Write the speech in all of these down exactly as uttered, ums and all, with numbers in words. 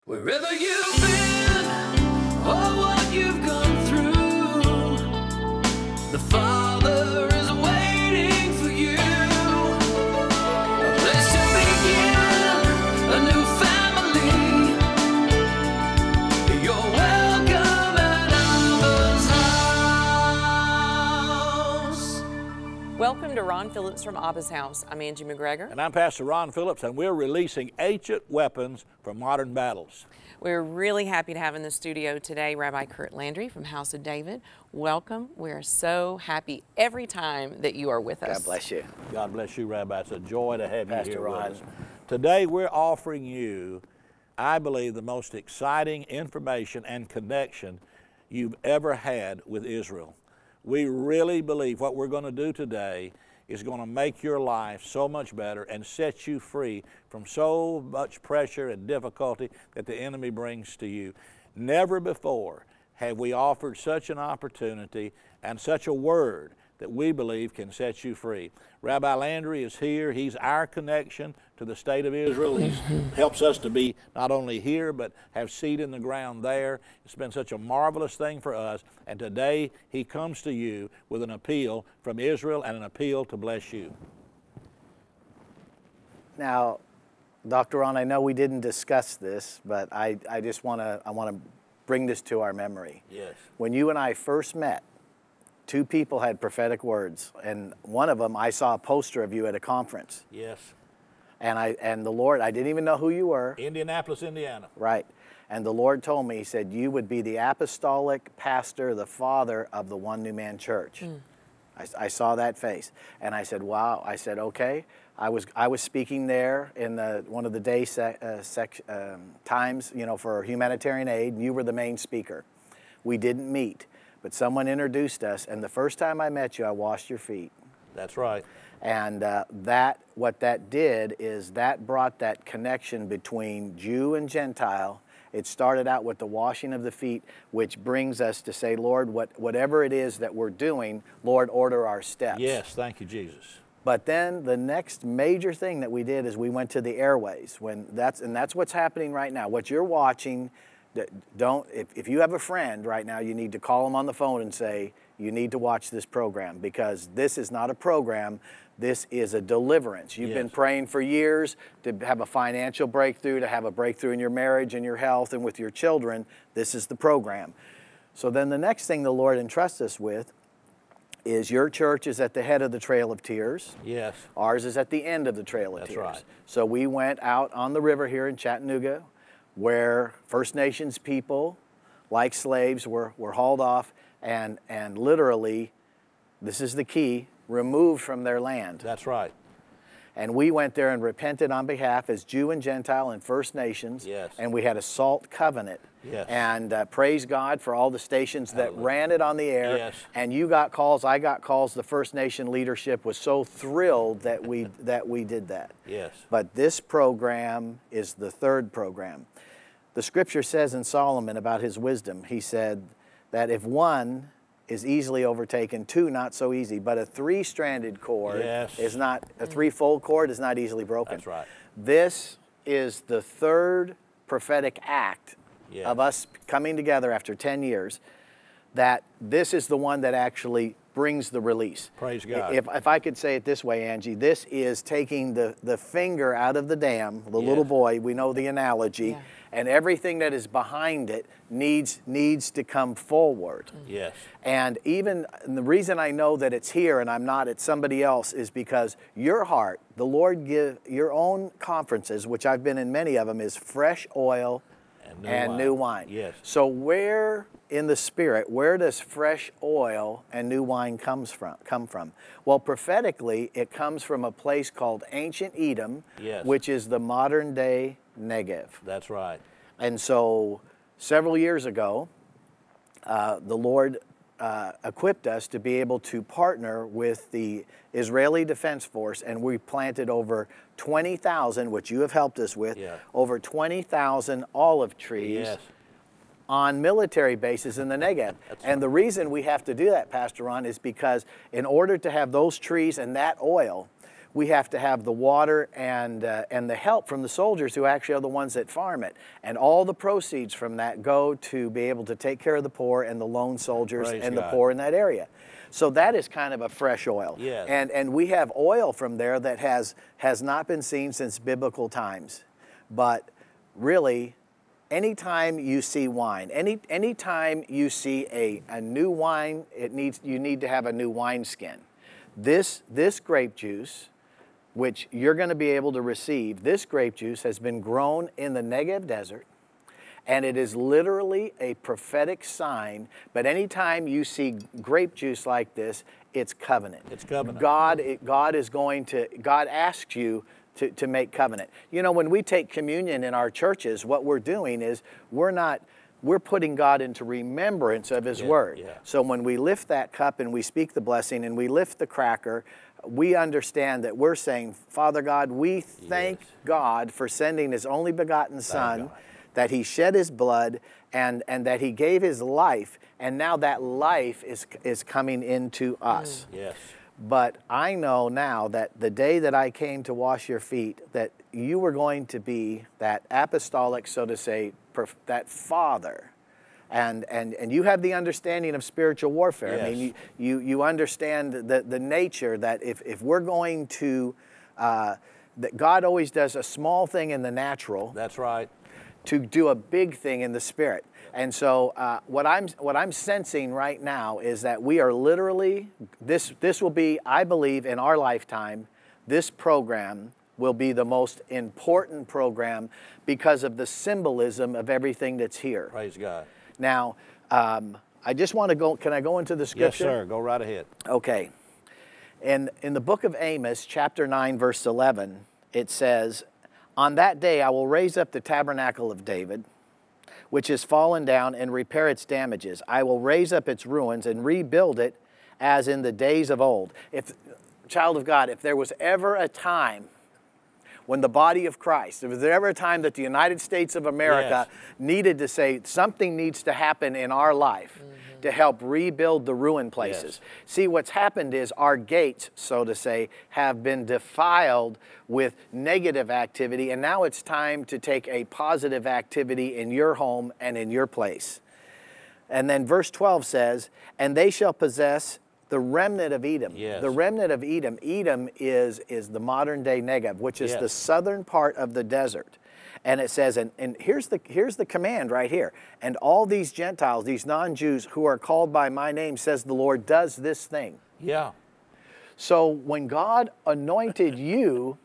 Wherever you've been, or what you've gone through, the Father is waiting for you. A place to begin, a new family. You're welcome at Abba's house. Welcome to Ron Phillips from Abba's House. I'm Angie McGregor. And I'm Pastor Ron Phillips, and we're releasing ancient weapons for modern battles. We're really happy to have in the studio today Rabbi Curt Landry from House of David. Welcome. We're so happy every time that you are with us. God bless you. God bless you, Rabbi. It's a joy to have Pastor you here Ron. with us. Today we're offering you, I believe, the most exciting information and connection you've ever had with Israel. We really believe what we're going to do today is going to make your life so much better and set you free from so much pressure and difficulty that the enemy brings to you. Never before have we offered such an opportunity and such a word that we believe can set you free. Rabbi Landry is here. He's our connection to the state of Israel. He helps us to be not only here, but have seed in the ground there. It's been such a marvelous thing for us. And today he comes to you with an appeal from Israel and an appeal to bless you. Now, Doctor Ron, I know we didn't discuss this, but I, I just want to I want to bring this to our memory. Yes. When you and I first met, two people had prophetic words, and one of them, I saw a poster of you at a conference. Yes. And I and the Lord, I didn't even know who you were. Indianapolis, Indiana. Right. And the Lord told me, he said, you would be the apostolic pastor, the father of the One New Man Church. Mm. I, I saw that face. And I said, wow. I said, okay. I was I was speaking there in the one of the day sec, uh, sec, um, times, you know, for humanitarian aid, and you were the main speaker. We didn't meet. But someone introduced us, and the first time I met you, I washed your feet. That's right. And uh, that, what that did is that brought that connection between Jew and Gentile. It started out with the washing of the feet, which brings us to say, Lord, what, whatever it is that we're doing, Lord, order our steps. Yes, thank you, Jesus. But then the next major thing that we did is we went to the airways. When that's, and that's what's happening right now. What you're watching, don't, if, if you have a friend right now, you need to call them on the phone and say, you need to watch this program, because this is not a program, this is a deliverance. You've yes. been praying for years to have a financial breakthrough, to have a breakthrough in your marriage and your health and with your children. This is the program. So then the next thing the Lord entrusts us with is your church is at the head of the Trail of Tears. Yes. Ours is at the end of the Trail of That's Tears. right. So we went out on the river here in Chattanooga, where First Nations people, like slaves, were, were hauled off and, and literally, this is the key, removed from their land. That's right. And we went there and repented on behalf as Jew and Gentile and First Nations. Yes. And we had a salt covenant. Yes. And uh, praise God for all the stations that Hallelujah. ran it on the air. Yes. And you got calls, I got calls. The First Nation leadership was so thrilled that we, that we did that. Yes. But this program is the third program. The scripture says in Solomon about his wisdom, he said that if one is easily overtaken, two not so easy, but a three-stranded cord yes. is not, a three-fold cord is not easily broken. That's right. This is the third prophetic act yes. of us coming together after ten years, that this is the one that actually brings the release. Praise God. If, if I could say it this way, Angie, this is taking the, the finger out of the dam, the yes. little boy, we know the analogy, Yeah. and everything that is behind it needs needs to come forward. Yes. And even and the reason I know that it's here and I'm not at somebody else is because your heart, the Lord give your own conferences, which I've been in many of them, is fresh oil And new and wine. new wine. Yes. So where in the spirit, where does fresh oil and new wine comes from come from? Well, prophetically, it comes from a place called ancient Edom, Yes. which is the modern day Negev. That's right. And so several years ago, uh, the Lord uh, equipped us to be able to partner with the Israeli Defense Force, and we planted over twenty thousand, which you have helped us with, Yeah. over twenty thousand olive trees Yes. on military bases in the Negev. And the reason we have to do that, Pastor Ron, is because in order to have those trees and that oil, we have to have the water and, uh, and the help from the soldiers who actually are the ones that farm it. And all the proceeds from that go to be able to take care of the poor and the lone soldiers Praise and God. the poor in that area. So that is kind of a fresh oil. Yes. And, and we have oil from there that has, has not been seen since biblical times. But really, anytime you see wine, any anytime you see a, a new wine, it needs you need to have a new wineskin. This this grape juice, which you're going to be able to receive, this grape juice has been grown in the Negev desert, and it is literally a prophetic sign. But anytime you see grape juice like this, it's covenant. It's covenant. God, it, God is going to, God asks you to, to make covenant. You know, when we take communion in our churches, what we're doing is we're not, we're putting God into remembrance of His Yeah, Word. yeah. So when we lift that cup and we speak the blessing and we lift the cracker, we understand that we're saying, Father God, we thank Yes. God for sending His only begotten Son, God. that He shed His blood and, and that He gave His life, and now that life is, is coming into us. Yes. But I know now that the day that I came to wash your feet, that you were going to be that apostolic, so to say, perf- that father. And, and, and you have the understanding of spiritual warfare. I mean, Yes. you, you, you understand the, the nature that if, if we're going to, uh, that God always does a small thing in the natural That's right. to do a big thing in the spirit. And so uh, what I'm what I'm sensing right now is that we are literally, this this will be, I believe, in our lifetime, this program will be the most important program because of the symbolism of everything that's here. Praise God. Now, um, I just want to go, can I go into the Yes, scripture? sir. Go right ahead. Okay. In, in the book of Amos, chapter nine, verse eleven, it says, on that day I will raise up the tabernacle of David, which is fallen down, and repair its damages. I will raise up its ruins and rebuild it as in the days of old. If, child of God, if there was ever a time when the body of Christ, if there ever a time that the United States of America Yes. needed to say something needs to happen in our life mm-hmm. to help rebuild the ruined places. Yes. See, what's happened is our gates, so to say, have been defiled with negative activity, and now it's time to take a positive activity in your home and in your place. And then verse twelve says, and they shall possess the remnant of Edom. Yes. The remnant of Edom. Edom is, is the modern day Negev, which is Yes. the southern part of the desert. And it says, and, and here's the here's the command right here. And all these Gentiles, these non-Jews who are called by my name, says the Lord, does this thing. Yeah. So when God anointed you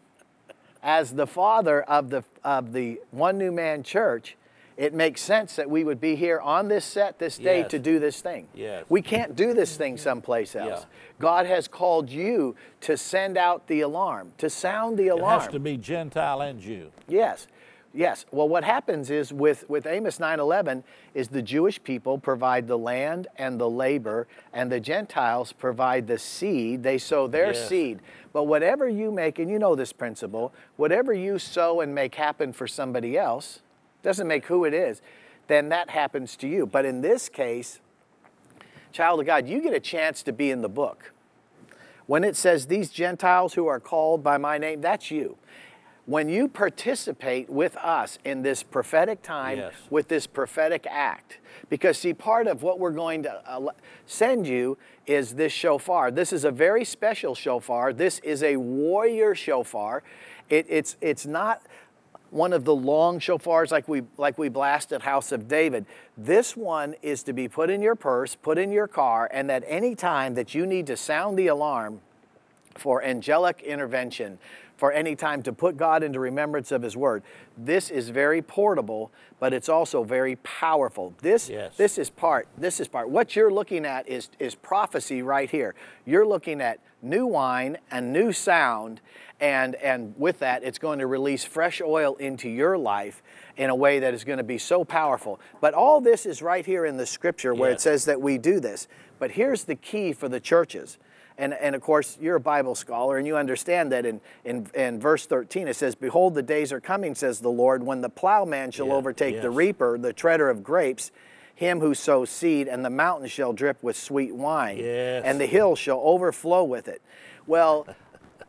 as the father of the of the One New Man Church, it makes sense that we would be here on this set this day Yes. to do this thing. Yes. We can't do this thing someplace else. Yeah. God has called you to send out the alarm, to sound the It alarm. has to be Gentile and Jew. Yes. Yes. Well, what happens is with, with Amos nine eleven is the Jewish people provide the land and the labor, and the Gentiles provide the seed. They sow their Yes. seed. But whatever you make, and you know this principle, whatever you sow and make happen for somebody else, doesn't make who it is, then that happens to you. But in this case, child of God, you get a chance to be in the book. When it says these Gentiles who are called by my name, that's you. When you participate with us in this prophetic time, Yes. with this prophetic act, because see, part of what we're going to uh, send you is this shofar. This is a very special shofar. This is a warrior shofar. It, it's, it's not one of the long shofars like we, like we blast at House of David. This one is to be put in your purse, put in your car, and that any time that you need to sound the alarm for angelic intervention, for any time to put God into remembrance of His Word, this is very portable, but it's also very powerful. This, Yes. this is part, this is part. What you're looking at is, is prophecy right here. You're looking at new wine and new sound, and, and with that, it's going to release fresh oil into your life in a way that is going to be so powerful. But all this is right here in the Scripture where it Yes. says that we do this. But here's the key for the churches. And, and of course, you're a Bible scholar, and you understand that in, in, in verse thirteen, it says, behold, the days are coming, says the Lord, when the plowman shall Yeah, overtake the yes. reaper, the treader of grapes, him who sows seed, and the mountain shall drip with sweet wine, Yes. and the hills shall overflow with it. Well,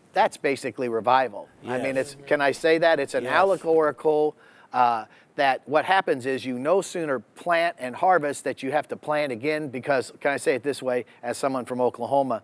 that's basically revival. I Yes. mean, it's, can I say that? It's an Yes. allegorical, uh, that what happens is you no sooner plant and harvest that you have to plant again, because, can I say it this way, as someone from Oklahoma,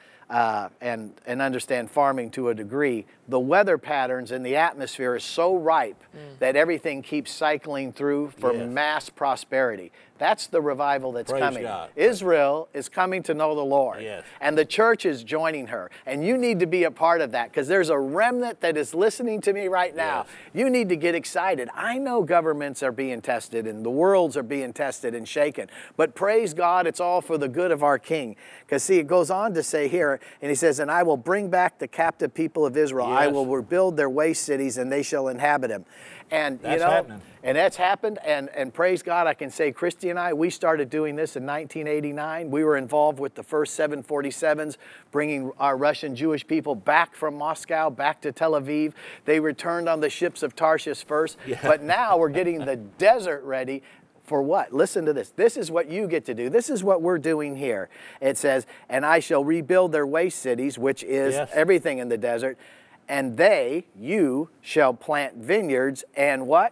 uh, and, and understand farming to a degree, the weather patterns in the atmosphere is so ripe mm. that everything keeps cycling through for Yes. mass prosperity. That's the revival that's Praise coming. God. Israel is coming to know the Lord. Yes. And the church is joining her. And you need to be a part of that, because there's a remnant that is listening to me right now. Yes. You need to get excited. I know governments are being tested and the worlds are being tested and shaken. But praise God, it's all for the good of our King. Because see, it goes on to say here, and he says, and I will bring back the captive people of Israel. Yes. I will rebuild their waste cities, and they shall inhabit them. And That's you know, happening. and that's happened, and, and praise God, I can say Christy and I, we started doing this in nineteen eighty-nine. We were involved with the first seven forty-sevens, bringing our Russian Jewish people back from Moscow, back to Tel Aviv. They returned on the ships of Tarshish first, Yeah. but now we're getting the desert ready. For what? Listen to this. This is what you get to do. This is what we're doing here. It says, and I shall rebuild their waste cities, which is Yes. everything in the desert, and they, you, shall plant vineyards and what?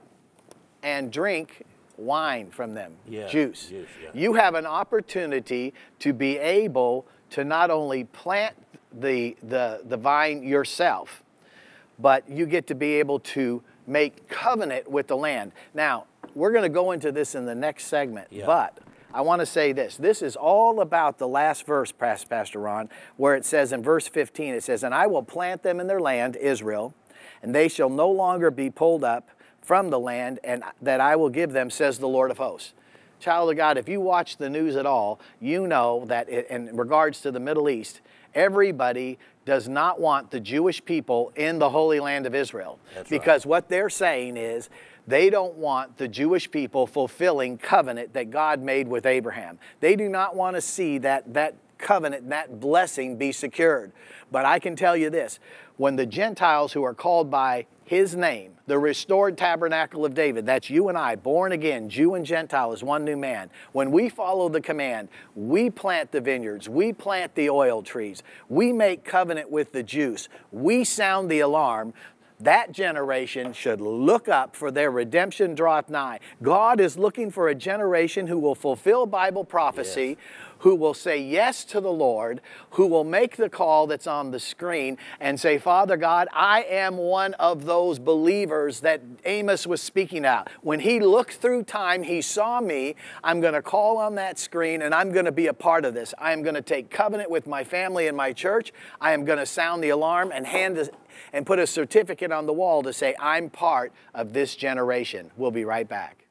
And drink wine from them, Yes, juice. juice, yeah. You have an opportunity to be able to not only plant the, the, the vine yourself, but you get to be able to make covenant with the land. Now, we're going to go into this in the next segment, Yeah. but I want to say this. This is all about the last verse, Pastor Ron, where it says in verse fifteen, it says, and I will plant them in their land, Israel, and they shall no longer be pulled up from the land, and that I will give them, says the Lord of hosts. Child of God, if you watch the news at all, you know that it, in regards to the Middle East, everybody does not want the Jewish people in the Holy Land of Israel. That's right. Because what they're saying is they don't want the Jewish people fulfilling covenant that God made with Abraham. They do not want to see that, that covenant, that blessing be secured. But I can tell you this, when the Gentiles who are called by His name, the restored tabernacle of David, that's you and I, born again, Jew and Gentile as one new man. When we follow the command, we plant the vineyards, we plant the oil trees, we make covenant with the juice, we sound the alarm. That generation should look up, for their redemption draweth nigh. God is looking for a generation who will fulfill Bible prophecy, yes. who will say yes to the Lord, who will make the call that's on the screen and say, Father God, I am one of those believers that Amos was speaking out. When he looked through time, he saw me. I'm going to call on that screen, and I'm going to be a part of this. I am going to take covenant with my family and my church. I am going to sound the alarm and hand this, and put a certificate on the wall to say, I'm part of this generation. We'll be right back.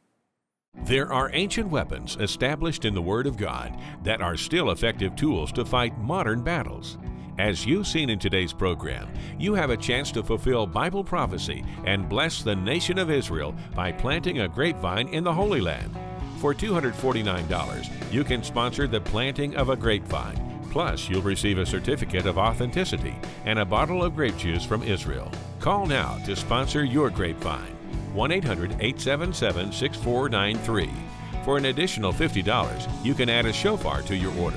There are ancient weapons established in the Word of God that are still effective tools to fight modern battles. As you've seen in today's program, you have a chance to fulfill Bible prophecy and bless the nation of Israel by planting a grapevine in the Holy Land. For two hundred forty-nine dollars, you can sponsor the planting of a grapevine. Plus, you'll receive a certificate of authenticity and a bottle of grape juice from Israel. Call now to sponsor your grapevine. one eight hundred, eight seven seven, six four nine three. For an additional fifty dollars, you can add a shofar to your order.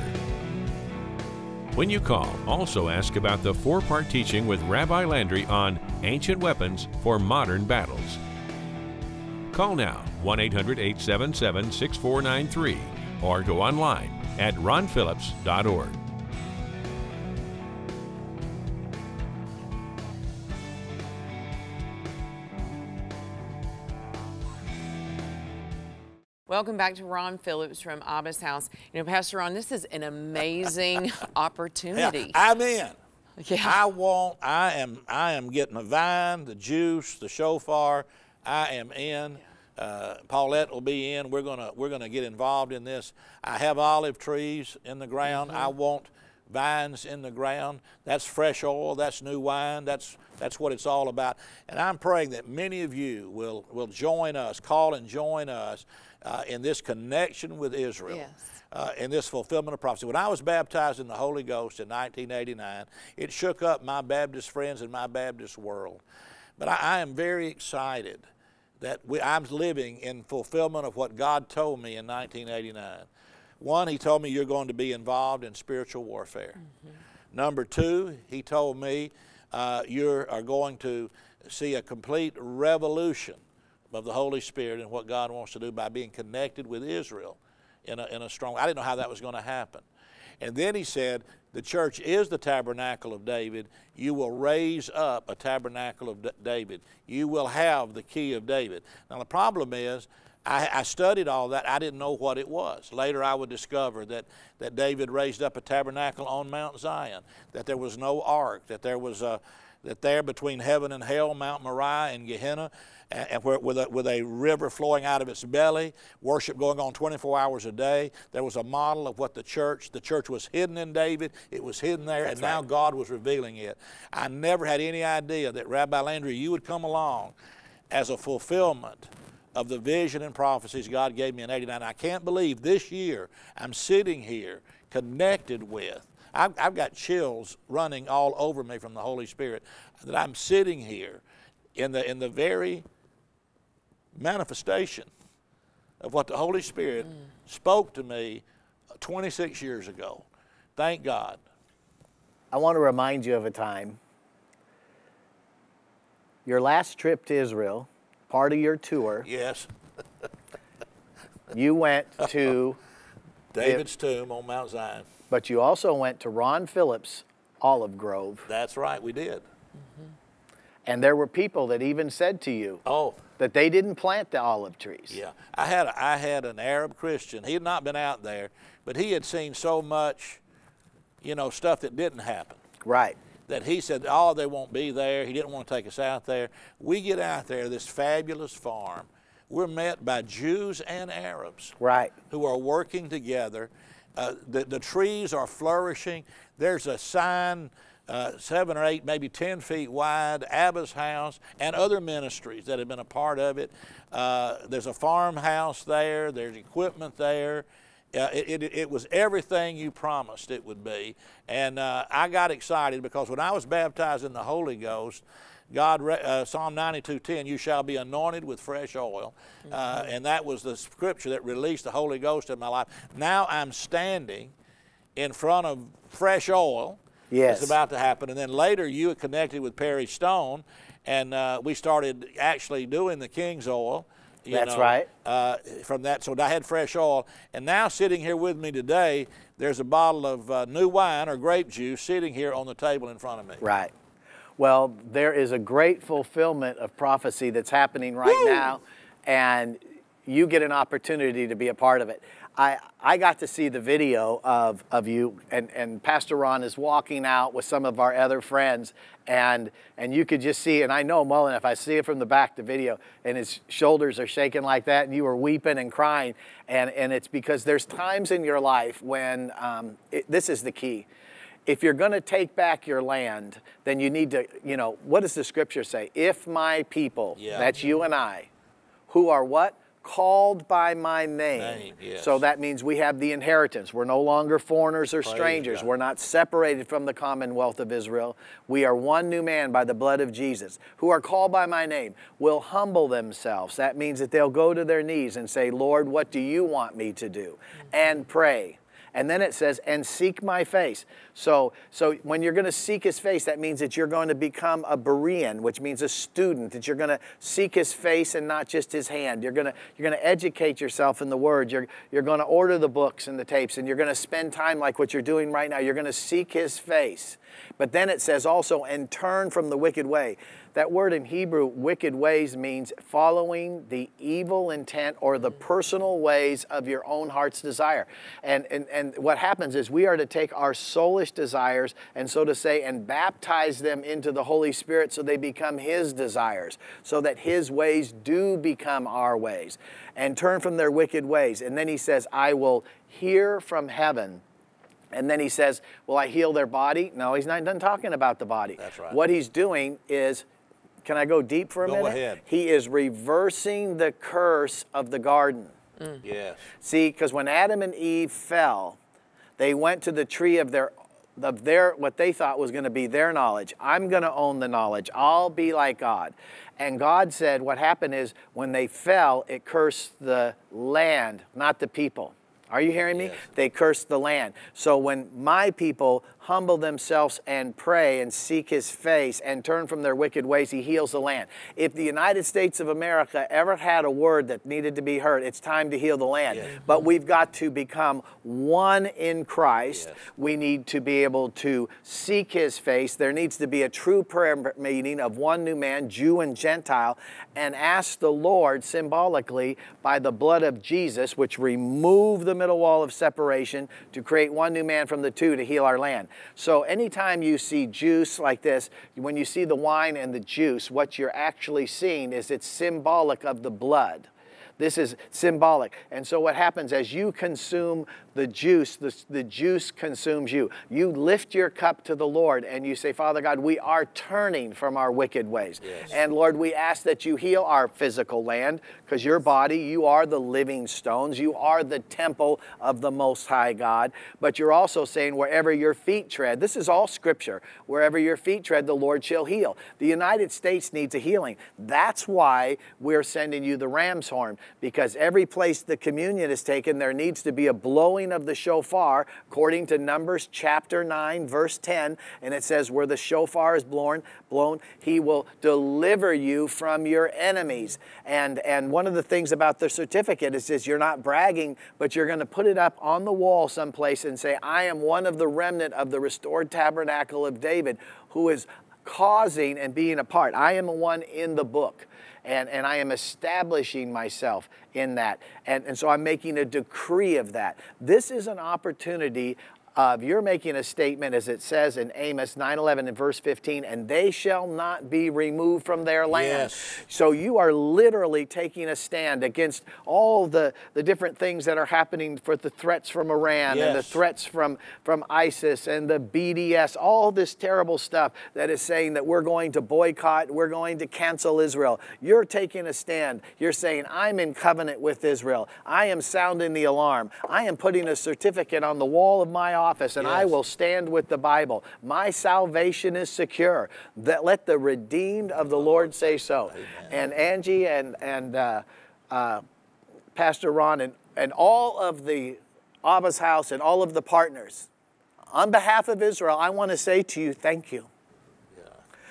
When you call, also ask about the four-part teaching with Rabbi Landry on ancient weapons for modern battles. Call now, one eight hundred, eight seven seven, six four nine three, or go online at ron phillips dot org. Welcome back to Ron Phillips from Abba's house. You know, Pastor Ron, this is an amazing opportunity. Yeah, I'm in. Yeah. I want, I am, I am getting the vine, the juice, the shofar. I am in. Uh, Paulette will be in. We're gonna, we're gonna get involved in this. I have olive trees in the ground. Mm-hmm. I want vines in the ground. That's fresh oil. That's new wine. That's that's what it's all about. And I'm praying that many of you will will join us, call and join us uh, in this connection with Israel. Yes. Uh, in this fulfillment of prophecy. When I was baptized in the Holy Ghost in nineteen eighty-nine, it shook up my Baptist friends and my Baptist world. But I, I am very excited that we, I'm living in fulfillment of what God told me in nineteen eighty-nine. One, He told me you're going to be involved in spiritual warfare. Mm-hmm. Number two, He told me uh, you are going to see a complete revolution of the Holy Spirit and what God wants to do by being connected with Israel in a, in a strong way. I didn't know how that was going to happen. And then he said, the church is the tabernacle of David. You will raise up a tabernacle of D David. You will have the key of David. Now the problem is, I, I studied all that. I didn't know what it was. Later I would discover that, that David raised up a tabernacle on Mount Zion, that there was no ark, that there was a, that there between heaven and hell, Mount Moriah and Gehenna, and, and where, with, a, with a river flowing out of its belly, worship going on twenty-four hours a day. There was a model of what the church, the church was hidden in David. It was hidden there, That's and now right. God was revealing it. I never had any idea that, Rabbi Landry, you would come along as a fulfillment of the vision and prophecies God gave me in eighty-nine. I can't believe this year I'm sitting here connected with, I've, I've got chills running all over me from the Holy Spirit, that I'm sitting here in the, in the very manifestation of what the Holy Spirit mm. spoke to me twenty-six years ago. Thank God. I want to remind you of a time, your last trip to Israel, part of your tour. Yes. You went to David's it, tomb on Mount Zion. But you also went to Ron Phillips' olive grove. That's right, we did. Mm-hmm. And there were people that even said to you oh. that they didn't plant the olive trees. Yeah, I had, a, I had an Arab Christian. He had not been out there, but he had seen so much, you know, stuff that didn't happen. Right. That he said, oh, they won't be there. He didn't want to take us out there. We get out there, this fabulous farm. We're met by Jews and Arabs. Right. Who are working together. Uh, the, the trees are flourishing. There's a sign, uh, seven or eight, maybe ten feet wide, Abba's house, and other ministries that have been a part of it. Uh, there's a farmhouse there. There's equipment there. Uh, it, it, it was everything you promised it would be. And uh, I got excited because when I was baptized in the Holy Ghost, God, uh, Psalm ninety-two ten, you shall be anointed with fresh oil. Uh, mm-hmm. And that was the scripture that released the Holy Ghost in my life. Now I'm standing in front of fresh oil. Yes. It's about to happen. And then later you had connected with Perry Stone, and uh, we started actually doing the King's oil. You That's know, right. Uh, from that, so I had fresh oil. And now sitting here with me today, there's a bottle of uh, new wine or grape juice sitting here on the table in front of me. Right. Well, there is a great fulfillment of prophecy that's happening right Woo! now, and you get an opportunity to be a part of it. I, I got to see the video of, of you, and, and Pastor Ron is walking out with some of our other friends, and, and you could just see, and I know Mullen, if I see it from the back, the video, and his shoulders are shaking like that, and you were weeping and crying, and, and it's because there's times in your life when, um, it, this is the key. If you're going to take back your land, then you need to, you know, what does the scripture say? If my people, yeah. that's you and I, who are what? Called by my name. name yes. So that means we have the inheritance. We're no longer foreigners or Praise strangers. God. We're not separated from the commonwealth of Israel. We are one new man by the blood of Jesus, who are called by my name, will humble themselves. That means that they'll go to their knees and say, Lord, what do you want me to do? And pray. And then it says, and seek my face. So, so when you're going to seek his face, that means that you're going to become a Berean, which means a student, that you're going to seek his face and not just his hand. You're going to, you're going to educate yourself in the word. You're, you're going to order the books and the tapes, and you're going to spend time like what you're doing right now. You're going to seek his face. But then it says also, and turn from the wicked way. That word in Hebrew, wicked ways, means following the evil intent or the personal ways of your own heart's desire. And, and, and what happens is we are to take our soulish desires and so to say and baptize them into the Holy Spirit so they become his desires, so that his ways do become our ways. And turn from their wicked ways. And then he says, I will hear from heaven. And then he says, will I heal their body? No, he's not done talking about the body. That's right. What he's doing is, can I go deep for a go minute? Go ahead. He is reversing the curse of the garden. Mm. Yes. See, because when Adam and Eve fell, they went to the tree of their, of their what they thought was going to be their knowledge. I'm going to own the knowledge. I'll be like God. And God said what happened is when they fell, it cursed the land, not the people. Are you hearing me? Yes. They cursed the land. So when my people humble themselves and pray and seek his face and turn from their wicked ways, he heals the land. If the United States of America ever had a word that needed to be heard, it's time to heal the land. Yes. But we've got to become one in Christ. Yes. We need to be able to seek his face. There needs to be a true prayer meeting of one new man, Jew and Gentile, and ask the Lord symbolically by the blood of Jesus, which removed the middle wall of separation, to create one new man from the two to heal our land. So anytime you see juice like this, when you see the wine and the juice, what you're actually seeing is it's symbolic of the blood. This is symbolic. And so what happens as you consume the juice, the, the juice consumes you. You lift your cup to the Lord and you say, Father God, we are turning from our wicked ways. Yes. And Lord, we ask that you heal our physical land, because your body, you are the living stones. You are the temple of the Most High God. But you're also saying wherever your feet tread, this is all scripture, wherever your feet tread, the Lord shall heal. The United States needs a healing. That's why we're sending you the ram's horn, because every place the communion is taken, there needs to be a blowing of the shofar, according to Numbers chapter nine, verse ten, and it says, where the shofar is blown, blown, he will deliver you from your enemies. And, and one of the things about the certificate is this, you're not bragging, but you're going to put it up on the wall someplace and say, I am one of the remnant of the restored tabernacle of David, who is causing and being a part. I am one in the book. And, and I am establishing myself in that. And, and so I'm making a decree of that. This is an opportunity of, you're making a statement, as it says in Amos nine eleven and verse fifteen, and they shall not be removed from their land. Yes. So you are literally taking a stand against all the, the different things that are happening, for the threats from Iran, Yes. and the threats from, from ISIS and the B D S, all this terrible stuff that is saying that we're going to boycott, we're going to cancel Israel. You're taking a stand. You're saying, I'm in covenant with Israel. I am sounding the alarm. I am putting a certificate on the wall of my office. Office, and Yes. I will stand with the Bible. My salvation is secure. That let the redeemed of the Lord say so. Amen. And Angie and and uh, uh, Pastor Ron and and all of the Abba's house and all of the partners, on behalf of Israel, I want to say to you, thank you. Yeah.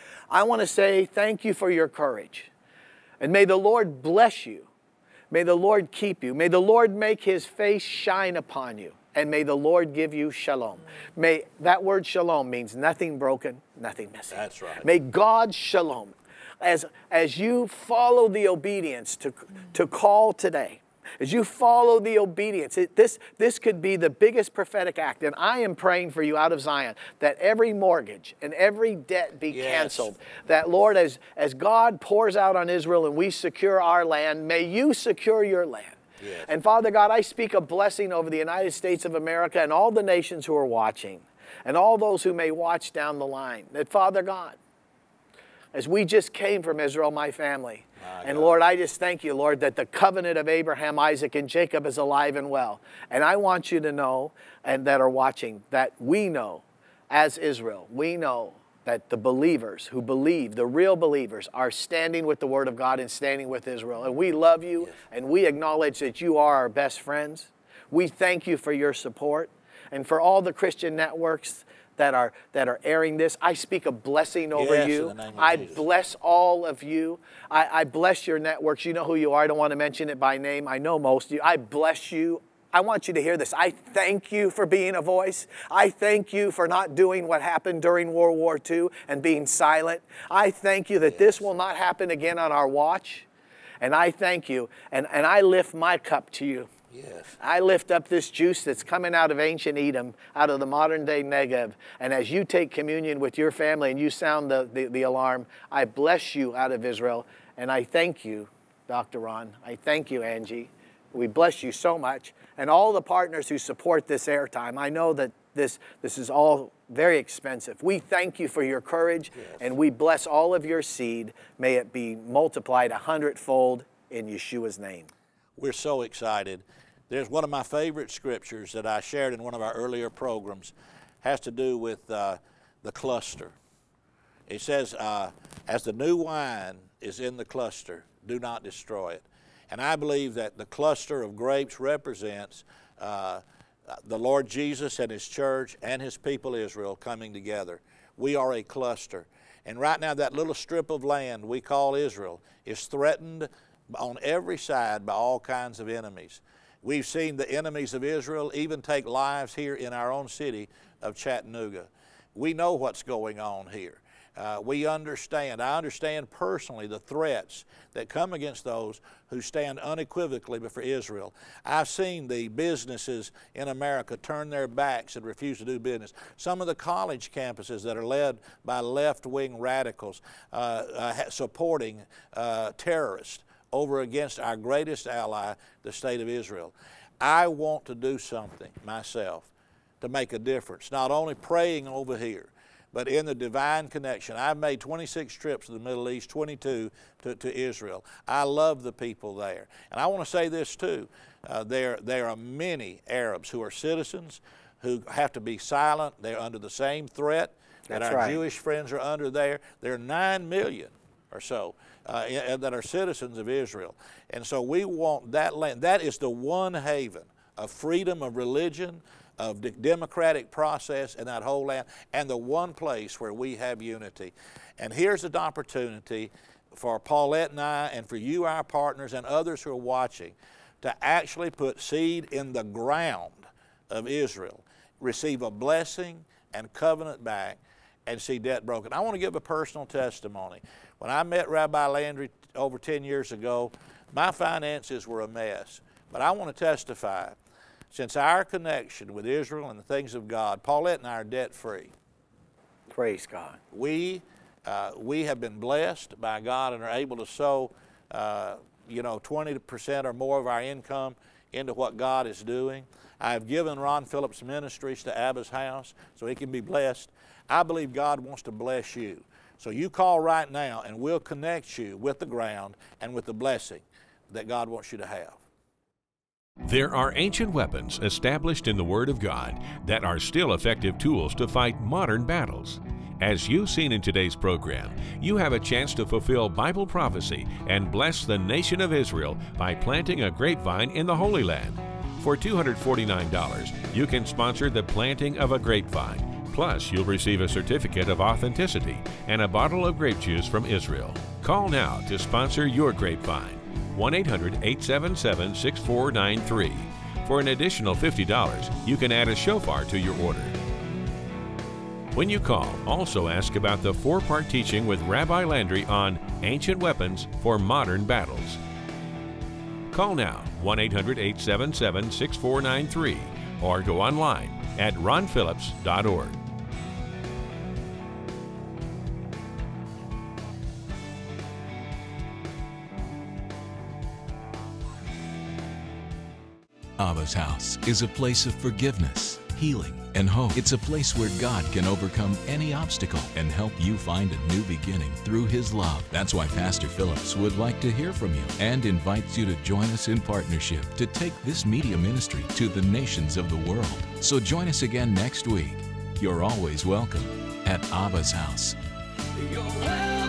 I want to say thank you for your courage, and may the Lord bless you. May the Lord keep you. May the Lord make his face shine upon you. And may the Lord give you shalom. May, that word shalom means nothing broken, nothing missing. That's right. May God's shalom, as, as you follow the obedience to, to call today, as you follow the obedience, it, this, this could be the biggest prophetic act. And I am praying for you out of Zion, that every mortgage and every debt be Yes. canceled. That, Lord, as, as God pours out on Israel and we secure our land, may you secure your land. Yes. And Father God, I speak a blessing over the United States of America and all the nations who are watching, and all those who may watch down the line. That, Father God, as we just came from Israel, my family, My and God. Lord, I just thank you, Lord, that the covenant of Abraham, Isaac, and Jacob is alive and well. And I want you to know, and that are watching, that we know, as Israel, we know that the believers who believe, the real believers, are standing with the Word of God and standing with Israel. And we love you, Yes. and we acknowledge that you are our best friends. We thank you for your support. And for all the Christian networks that are, that are airing this, I speak a blessing over Yes, you. in the name of I Jesus. bless all of you. I, I bless your networks. You know who you are. I don't want to mention it by name. I know most of you. I bless you. I want you to hear this. I thank you for being a voice. I thank you for not doing what happened during World War Two and being silent. I thank you that Yes. this will not happen again on our watch. And I thank you. And, and I lift my cup to you. Yes. I lift up this juice that's coming out of ancient Edom, out of the modern day Negev. And as you take communion with your family and you sound the, the, the alarm, I bless you out of Israel. And I thank you, Doctor Ron. I thank you, Angie. We bless you so much. And all the partners who support this airtime. I know that this, this is all very expensive. We thank you for your courage, Yes. and we bless all of your seed. May it be multiplied a hundredfold in Yeshua's name. We're so excited. There's one of my favorite scriptures that I shared in one of our earlier programs, has to do with uh, the cluster. It says, uh, as the new wine is in the cluster, do not destroy it. And I believe that the cluster of grapes represents uh, uh, the Lord Jesus and His church and His people Israel coming together. We are a cluster. And right now that little strip of land we call Israel is threatened on every side by all kinds of enemies. We've seen the enemies of Israel even take lives here in our own city of Chattanooga. We know what's going on here. Uh, we understand, I understand personally the threats that come against those who stand unequivocally before Israel. I've seen the businesses in America turn their backs and refuse to do business. Some of the college campuses that are led by left-wing radicals uh, uh, supporting uh, terrorists over against our greatest ally, the state of Israel. I want to do something myself to make a difference, not only praying over here, but in the divine connection. I've made twenty-six trips to the Middle East, twenty-two to, to Israel. I love the people there. And I want to say this too, uh, there, there are many Arabs who are citizens who have to be silent. They're under the same threat that That's our right. Jewish friends are under there. There are nine million or so uh, in, that are citizens of Israel. And so we want that land. That is the one haven of freedom of religion, of the democratic process in that whole land, and the one place where we have unity. And here's an opportunity for Paulette and I, and for you, our partners, and others who are watching, to actually put seed in the ground of Israel, receive a blessing and covenant back, and see debt broken. I want to give a personal testimony. When I met Rabbi Landry over ten years ago, my finances were a mess. But I want to testify, since our connection with Israel and the things of God, Paulette and I are debt-free. Praise God. We, uh, we have been blessed by God and are able to sow, uh, you know, twenty percent or more of our income into what God is doing. I've given Ron Phillips Ministries to Abba's house so he can be blessed. I believe God wants to bless you. So you call right now and we'll connect you with the ground and with the blessing that God wants you to have. There are ancient weapons established in the Word of God that are still effective tools to fight modern battles. As you've seen in today's program, you have a chance to fulfill Bible prophecy and bless the nation of Israel by planting a grapevine in the Holy Land. For two hundred forty-nine dollars, you can sponsor the planting of a grapevine. Plus, you'll receive a certificate of authenticity and a bottle of grape juice from Israel. Call now to sponsor your grapevine. one eight hundred, eight seven seven, six four nine three. For an additional fifty dollars, you can add a shofar to your order. When you call, also ask about the four-part teaching with Rabbi Landry on ancient weapons for modern battles. Call now, one eight hundred, eight seven seven, six four nine three, or go online at ron phillips dot org. Abba's house is a place of forgiveness, healing, and hope. It's a place where God can overcome any obstacle and help you find a new beginning through His love. That's why Pastor Phillips would like to hear from you and invites you to join us in partnership to take this media ministry to the nations of the world. So join us again next week. You're always welcome at Abba's house. You're welcome.